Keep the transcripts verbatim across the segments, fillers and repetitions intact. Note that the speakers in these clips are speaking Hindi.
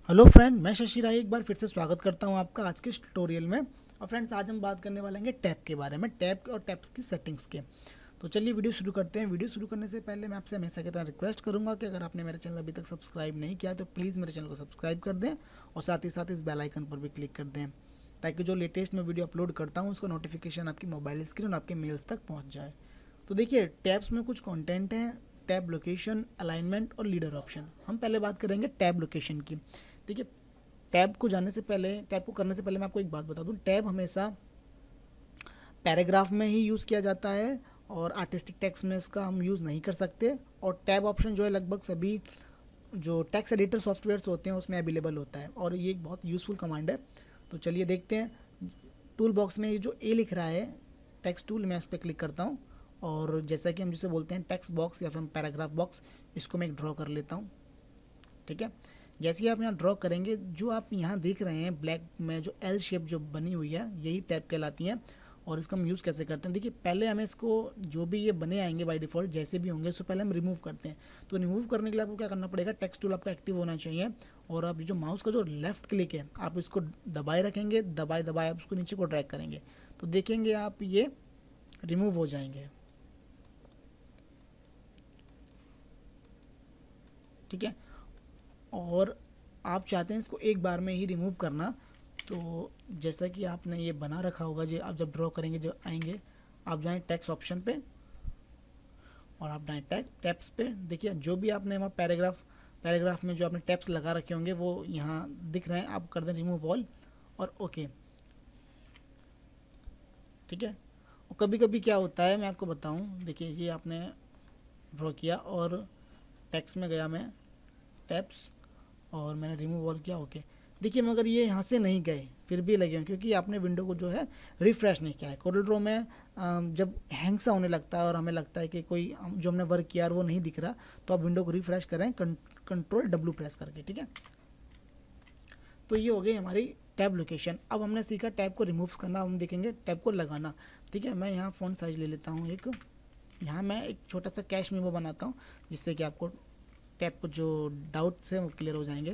हेलो फ्रेंड, मैं शशि राही एक बार फिर से स्वागत करता हूं आपका आज के इस ट्यूटोरियल में। और फ्रेंड्स, आज हम बात करने वाले हैं टैब के बारे में, टैब और टैब्स की सेटिंग्स के। तो चलिए वीडियो शुरू करते हैं। वीडियो शुरू करने से पहले मैं आपसे हमेशा की तरह रिक्वेस्ट करूंगा कि अगर आपने मेरे चैनल अभी तक सब्सक्राइब नहीं किया तो प्लीज़ मेरे चैनल को सब्सक्राइब कर दें और साथ ही साथ इस बेल आइकन पर भी क्लिक कर दें, ताकि जो लेटेस्ट मैं वीडियो अपलोड करता हूँ उसका नोटिफिकेशन आपकी मोबाइल स्क्रीन और आपके मेल्स तक पहुँच जाए। तो देखिए, टैब्स में कुछ कंटेंट हैं, टैब लोकेशन, अलाइनमेंट और लीडर ऑप्शन। हम पहले बात करेंगे टैब लोकेशन की। देखिए, टैब को जाने से पहले टैब को करने से पहले मैं आपको एक बात बता दूं, टैब हमेशा पैराग्राफ में ही यूज़ किया जाता है और आर्टिस्टिक टेक्स्ट में इसका हम यूज़ नहीं कर सकते। और टैब ऑप्शन जो है लगभग सभी जो टेक्स्ट एडिटर सॉफ्टवेयर्स होते हैं उसमें अवेलेबल होता है और ये एक बहुत यूज़फुल कमांड है। तो चलिए देखते हैं। टूल बॉक्स में ये जो ए लिख रहा है टेक्स्ट टूल, मैं इस पर क्लिक करता हूँ और जैसा कि हम जिसे बोलते हैं टेक्स्ट बॉक्स या फिर पैराग्राफ बॉक्स, इसको मैं एक ड्रॉ कर लेता हूँ। ठीक है, जैसे ही आप यहाँ ड्रॉ करेंगे, जो आप यहाँ देख रहे हैं ब्लैक में जो एल शेप जो बनी हुई है, यही टैब कहलाती है। और इसका हम यूज़ कैसे करते हैं, देखिए पहले हमें इसको जो भी ये बने आएंगे बाय डिफ़ॉल्ट जैसे भी होंगे उसको पहले हम रिमूव करते हैं। तो रिमूव करने के लिए आपको क्या करना पड़ेगा, टेक्स्ट टूल आपका एक्टिव होना चाहिए और आप जो माउस का जो लेफ्ट क्लिक है आप इसको दबाए रखेंगे, दबाए दबाए आप उसको नीचे को ड्रैग करेंगे तो देखेंगे आप ये रिमूव हो जाएंगे। ठीक है, और आप चाहते हैं इसको एक बार में ही रिमूव करना, तो जैसा कि आपने ये बना रखा होगा, जो आप जब ड्रॉ करेंगे जो आएंगे, आप जाएं टेक्स्ट ऑप्शन पे और आप जाएं टैग टैब्स पे। देखिए जो भी आपने वहाँ पैराग्राफ पैराग्राफ में जो आपने टैब्स लगा रखे होंगे वो यहाँ दिख रहे हैं, आप कर दें रिमूव ऑल और ओके। ठीक है, और कभी कभी क्या होता है मैं आपको बताऊँ। देखिए ये आपने ड्रॉ किया और टेक्स्ट में गया मैं टैब्स और मैंने रिमूव ऑल किया, ओके। देखिए मगर ये यहाँ से नहीं गए, फिर भी लगे क्योंकि आपने विंडो को जो है रिफ़्रेश नहीं किया है। कोरल में जब हैंग सा होने लगता है और हमें लगता है कि कोई जो हमने वर्क किया वो नहीं दिख रहा, तो आप विंडो को रिफ़्रेश करें कंट्रोल डब्ल्यू प्रेस करके। ठीक है, तो ये हो गई हमारी टैब लोकेशन। अब हमने सीखा टैब को रिमूव करना, हम देखेंगे टैब को लगाना। ठीक है, मैं यहाँ फ़ॉन्ट साइज़ ले लेता हूँ एक, यहाँ मैं एक छोटा सा कैश मेमो बनाता हूँ जिससे कि आपको टैब को जो डाउट्स हैं वो क्लियर हो जाएंगे।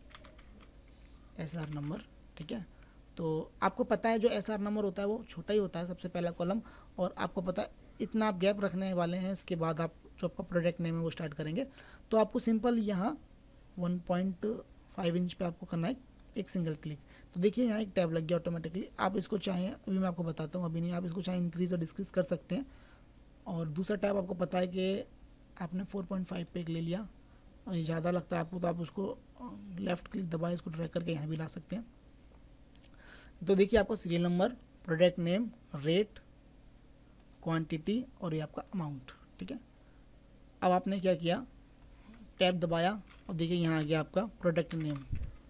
एस आर नंबर, ठीक है, तो आपको पता है जो एस आर नंबर होता है वो छोटा ही होता है, सबसे पहला कॉलम, और आपको पता है इतना आप गैप रखने वाले हैं। इसके बाद आप जो आपका प्रोडक्ट नेम है वो स्टार्ट करेंगे। तो आपको सिंपल यहाँ वन पॉइंट फाइव इंच पे आपको करना है एक सिंगल क्लिक। तो देखिए यहाँ एक टैब लग गया ऑटोमेटिकली। आप इसको चाहें, अभी मैं आपको बताता हूँ, अभी नहीं, आप इसको चाहें इंक्रीज़ और डिक्रीज़ कर सकते हैं। और दूसरा टैब आपको पता है कि आपने फोर पॉइंट फाइव पे एक ले लिया और ये ज़्यादा लगता है आपको, तो आप उसको लेफ़्ट क्लिक दबाए इसको ड्रैग करके यहाँ भी ला सकते हैं। तो देखिए आपका serial number, product name, rate, quantity और ये आपका अमाउंट। ठीक है, अब आपने क्या किया, टैब दबाया और देखिए यहाँ आ गया आपका product name,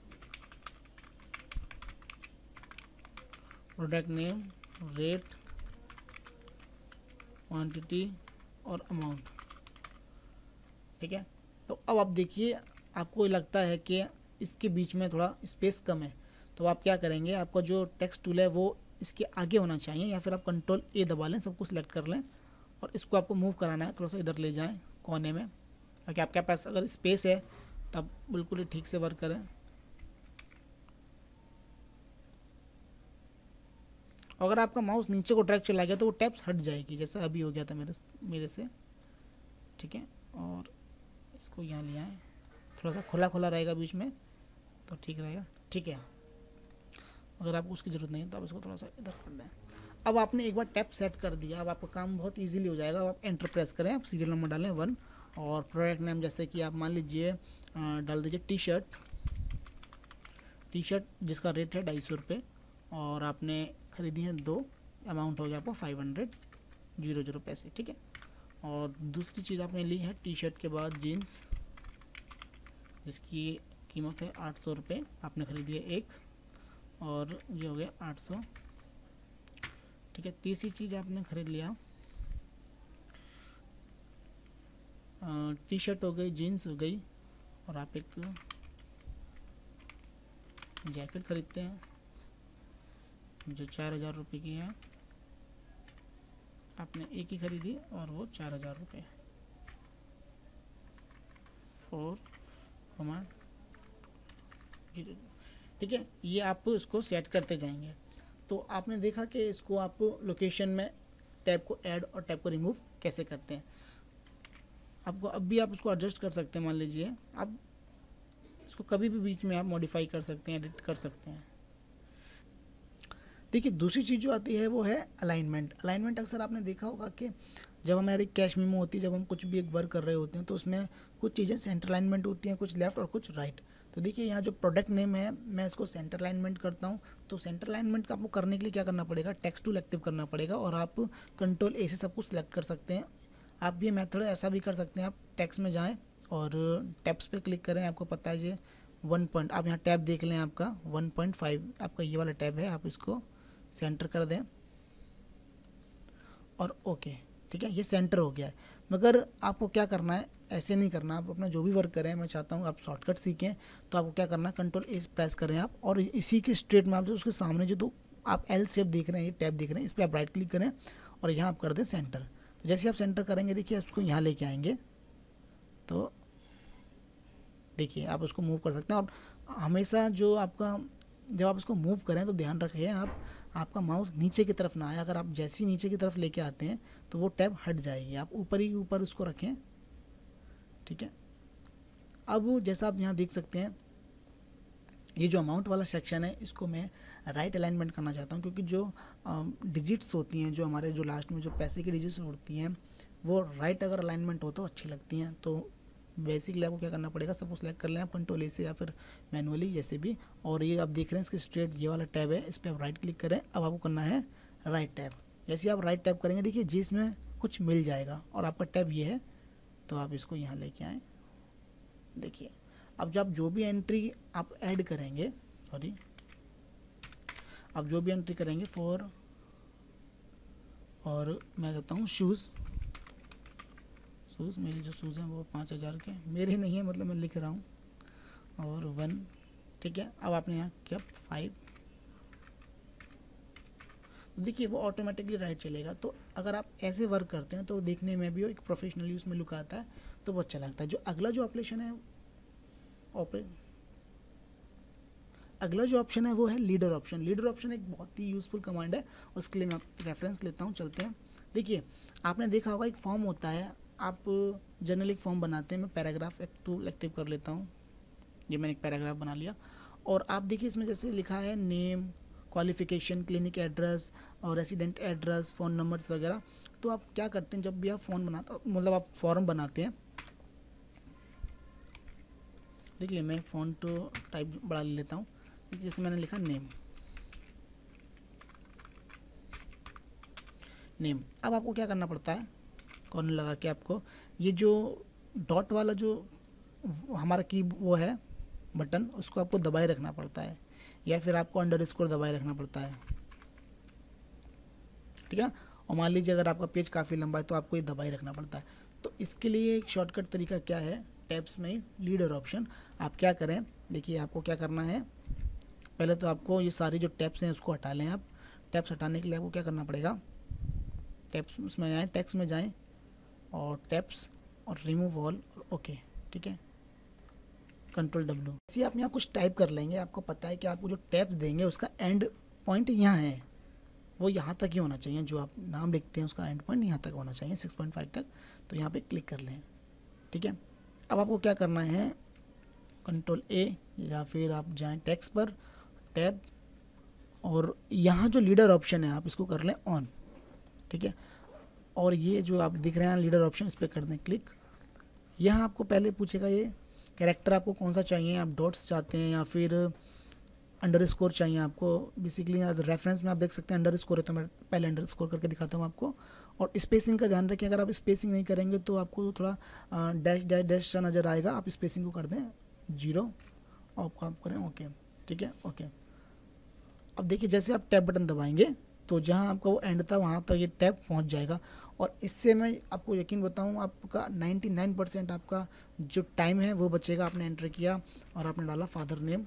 product name, rate, quantity और अमाउंट। ठीक है, तो अब आप देखिए आपको लगता है कि इसके बीच में थोड़ा स्पेस कम है, तो आप क्या करेंगे, आपका जो टेक्स्ट टूल है वो इसके आगे होना चाहिए, या फिर आप कंट्रोल ए दबा लें, सबको सिलेक्ट कर लें और इसको आपको मूव कराना है, थोड़ा सा इधर ले जाएं कोने में, ताकि आपके पास अगर स्पेस है तब बिल्कुल ही ठीक से वर्क करें। अगर आपका माउस नीचे को ट्रैक चला गया तो वो टैब्स हट जाएगी, जैसा अभी हो गया था मेरे मेरे से। ठीक है, और इसको यहाँ ले आएँ, थोड़ा सा खुला खुला रहेगा बीच में तो ठीक रहेगा। ठीक है, अगर आपको उसकी ज़रूरत नहीं है तो आप इसको थोड़ा सा इधर कर दें। अब आपने एक बार टैब सेट कर दिया, अब आपका काम बहुत इजीली हो जाएगा। अब आप एंटर प्रेस करें, आप सीरियल नंबर डालें वन और प्रोडक्ट नेम जैसे कि आप मान लीजिए डाल दीजिए टी शर्ट टी शर्ट जिसका रेट है ढाई सौ रुपये और आपने ख़रीदी है दो, अमाउंट हो गया आपको फाइव हंड्रेड जीरो जीरो पैसे। ठीक है, और दूसरी चीज़ आपने ली है टी शर्ट के बाद जीन्स जिसकी कीमत है आठ सौ रुपये, आपने ख़रीदी है एक और ये हो गया आठ सौ। ठीक है, तीसरी चीज़ आपने ख़रीद लिया, टी शर्ट हो गई, जीन्स हो गई और आप एक जैकेट ख़रीदते हैं जो चार हज़ार रुपये की है, आपने एक ही ख़रीदी और वो चार हज़ार रुपये। फोर कमा ठीक है, ये आप इसको सेट करते जाएंगे। तो आपने देखा कि इसको आप लोकेशन में टैब को ऐड और टैब को रिमूव कैसे करते हैं। आपको अब भी आप उसको एडजस्ट कर सकते हैं, मान लीजिए आप इसको कभी भी बीच में आप मॉडिफाई कर सकते हैं, एडिट कर सकते हैं। देखिए दूसरी चीज़ जो आती है वो है अलाइनमेंट। अलाइनमेंट अक्सर आपने देखा होगा कि जब हमारी कैश मेमो होती है, जब हम कुछ भी एक वर्क कर रहे होते हैं तो उसमें कुछ चीज़ें सेंटर अलाइनमेंट होती हैं, कुछ लेफ्ट और कुछ राइट। तो देखिए यहाँ जो प्रोडक्ट नेम है मैं इसको सेंटर अलाइनमेंट करता हूँ। तो सेंटर अलाइनमेंट का आपको करने के लिए क्या करना पड़ेगा, टेक्स्ट टूल एक्टिव करना पड़ेगा और आप कंट्रोल ए से सब कुछ सेलेक्ट कर सकते हैं। आप ये मेथड ऐसा भी कर सकते हैं, आप टेक्स्ट में जाएँ और टैब्स पे क्लिक करें। आपको पता है ये वन पॉइंट, आप यहाँ टैब देख लें, आपका वन पॉइंट फाइव आपका ये वाला टैब है, आप इसको सेंटर कर दें और ओके, ठीक है, ये सेंटर हो गया है। मगर आपको क्या करना है, ऐसे नहीं करना। आप अपना जो भी वर्क करें, मैं चाहता हूँ आप शॉर्टकट सीखें, तो आपको क्या करना है, कंट्रोल ए प्रेस करें आप और इसी के स्ट्रेट में आप जो उसके सामने जो दो आप एल शेप देख रहे हैं, ये टैब देख रहे हैं, इस पर आप राइट क्लिक करें और यहाँ आप कर दें सेंटर। तो जैसे आप सेंटर करेंगे देखिए उसको यहाँ लेके आएंगे, तो देखिए आप उसको मूव कर सकते हैं। और हमेशा जो आपका जब आप इसको मूव करें तो ध्यान रखिए आप आपका माउस नीचे की तरफ ना आए। अगर आप जैसे ही नीचे की तरफ लेके आते हैं तो वो टैब हट जाएगी, आप ऊपर ही ऊपर उसको रखें, ठीक है। अब जैसा आप यहाँ देख सकते हैं ये जो अमाउंट वाला सेक्शन है इसको मैं राइट अलाइनमेंट करना चाहता हूँ, क्योंकि जो डिजिट्स होती हैं, जो हमारे जो लास्ट में जो पैसे की डिजिट्स होती हैं वो राइट अगर अलाइनमेंट हो तो अच्छी लगती हैं। तो बेसिकली आपको क्या करना पड़ेगा, सब कुछ सेलेक्ट कर लें आप कंट्रोल ए से या फिर मैनुअली जैसे भी। और ये आप देख रहे हैं इसके स्ट्रेट ये वाला टैब है, इस पर आप राइट क्लिक करें। अब आपको करना है राइट टैब। जैसे आप राइट टैब करेंगे देखिए जिसमें कुछ मिल जाएगा और आपका टैब ये है, तो आप इसको यहाँ लेके आएँ। देखिए अब जब जो भी एंट्री आप ऐड करेंगे, सॉरी अब जो भी एंट्री करेंगे फॉर, और मैं कहता हूँ शूज़, शूज़ मेरे जो शूज़ हैं वो पाँच हज़ार के मेरे नहीं है, मतलब मैं लिख रहा हूँ, और वन, ठीक है। अब आपने यहाँ किया फाइव, देखिए वो ऑटोमेटिकली राइट चलेगा। तो अगर आप ऐसे वर्क करते हैं तो देखने में भी एक प्रोफेशनली उसमें लुक आता है, तो वो अच्छा लगता है। जो अगला जो ऑपरेशन है ऑपरे अगला जो ऑप्शन है वो है लीडर ऑप्शन। लीडर ऑप्शन एक बहुत ही यूज़फुल कमांड है, उसके लिए मैं रेफरेंस लेता हूँ, चलते हैं। देखिए आपने देखा होगा एक फॉर्म होता है, आप जनरल एक फॉर्म बनाते हैं, मैं पैराग्राफ एक टूल एक्टिव कर लेता हूँ, ये मैंने एक पैराग्राफ बना लिया। और आप देखिए इसमें जैसे लिखा है नेम, क्वालिफिकेशन, क्लिनिक एड्रेस और रेसिडेंट एड्रेस, फ़ोन नंबर्स वगैरह। तो आप क्या करते हैं जब भी आप फ़ोन बनाते मतलब आप फॉर्म बनाते हैं, देखिए मैं फ़ॉन्ट टाइप बढ़ा लेता हूँ, जैसे मैंने लिखा नेम नेम अब आपको क्या करना पड़ता है, कॉर्नर लगा के आपको ये जो डॉट वाला जो हमारा की वो है बटन, उसको आपको दबाए रखना पड़ता है, या फिर आपको अंडर स्कोर दबाए रखना पड़ता है, ठीक है ना। और मान लीजिए अगर आपका पेज काफ़ी लंबा है तो आपको ये दबाए रखना पड़ता है। तो इसके लिए एक शॉर्टकट तरीका क्या है, टैब्स में लीडर ऑप्शन। आप क्या करें, देखिए आपको क्या करना है, पहले तो आपको ये सारी जो टैब्स हैं उसको हटा लें। आप टैब्स हटाने के लिए आपको क्या करना पड़ेगा, टैब्स उसमें जाएँ, टेक्स्ट में जाएँ और टैब्स और रिमूव ऑल और ओके, ठीक है, कंट्रोल डब्ल्यू। इसी आप यहाँ कुछ टाइप कर लेंगे, आपको पता है कि आपको जो टैब्स देंगे उसका एंड पॉइंट यहाँ है, वो यहाँ तक ही होना चाहिए, जो आप नाम लिखते हैं उसका एंड पॉइंट यहाँ तक होना चाहिए, सिक्स पॉइंट फाइव तक। तो यहाँ पे क्लिक कर लें, ठीक है। अब आपको क्या करना है, कंट्रोल ए या फिर आप जाएं टेक्स्ट पर, टैब, और यहाँ जो लीडर ऑप्शन है आप इसको कर लें ऑन, ठीक है। और ये जो आप दिख रहे हैं लीडर ऑप्शन, इस पर कर दें क्लिक। यहाँ आपको पहले पूछेगा ये कैरेक्टर आपको कौन सा चाहिए, आप डॉट्स चाहते हैं या फिर अंडर स्कोर चाहिए आपको। बेसिकली रेफरेंस में आप देख सकते हैं अंडर स्कोर है, तो मैं पहले अंडर स्कोर करके दिखाता हूँ आपको। और स्पेसिंग का ध्यान रखें, अगर आप स्पेसिंग नहीं करेंगे तो आपको थोड़ा डैश डैश डैश सा नज़र आएगा। आप स्पेसिंग को कर दें जीरो और आप करें ओके, ठीक है, ओके। अब देखिए जैसे आप टैब बटन दबाएंगे तो जहाँ आपका वो एंड था वहाँ तक ये टैब पहुँच जाएगा। और इससे मैं आपको यकीन बताऊँ, आपका निन्यानवे परसेंट आपका जो टाइम है वो बचेगा। आपने एंटर किया और आपने डाला father name,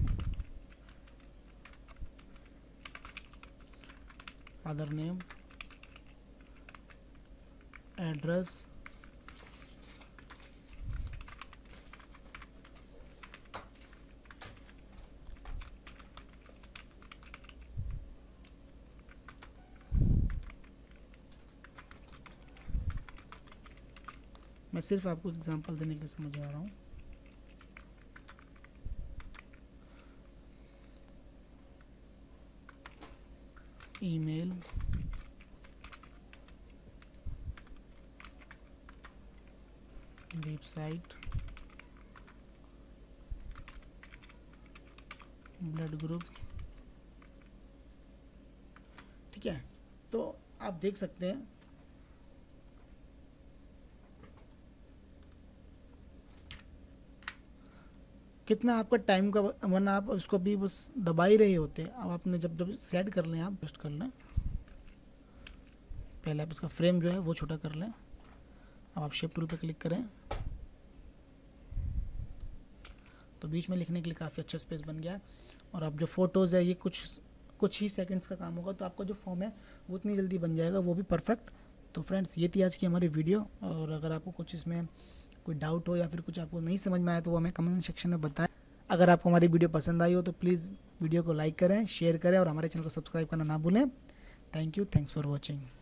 father name, address, मैं सिर्फ आपको एग्जांपल देने के लिए समझ आ रहा हूँ। ईमेल, वेबसाइट, ब्लड ग्रुप, ठीक है। तो आप देख सकते हैं कितना आपका टाइम का, वरना आप उसको भी बस दबा ही रहे होते हैं। अब आपने जब जब सेट कर लें, आप पोस्ट कर लें, पहले आप इसका फ्रेम जो है वो छोटा कर लें। अब आप शेप टूल पर क्लिक करें तो बीच में लिखने के लिए काफ़ी अच्छा स्पेस बन गया है। और अब जो फ़ोटोज़ है ये कुछ कुछ ही सेकंड्स का काम होगा, तो आपका जो फॉर्म है वो उतनी जल्दी बन जाएगा, वो भी परफेक्ट। तो फ्रेंड्स, ये थी आज की हमारी वीडियो, और अगर आपको कुछ इसमें कोई डाउट हो या फिर कुछ आपको नहीं समझ में आया तो वो हमें कमेंट सेक्शन में बताएं। अगर आपको हमारी वीडियो पसंद आई हो तो प्लीज़ वीडियो को लाइक करें, शेयर करें और हमारे चैनल को सब्सक्राइब करना ना भूलें। Thank you, thanks for watching.